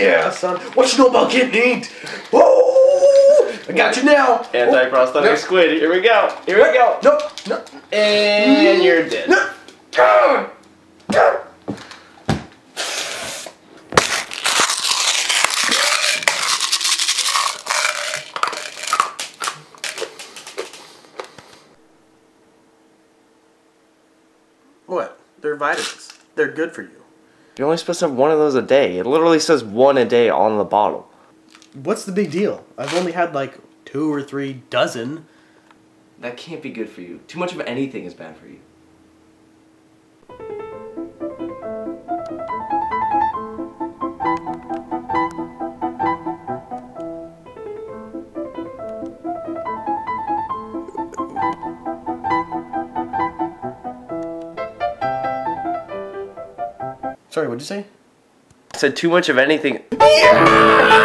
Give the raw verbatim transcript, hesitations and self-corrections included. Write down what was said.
yeah, son. What you know about getting inked? Whoa! I got you now. Anti-prosthetic no. squid. Here we go. Here we go. No, no. And you're dead. No. Ah! Ah! What? They're vitamins. They're good for you. You're only supposed to have one of those a day. It literally says one a day on the bottle. What's the big deal? I've only had like two or three dozen. That can't be good for you. Too much of anything is bad for you. Sorry, what'd you say? I said too much of anything. Yeah!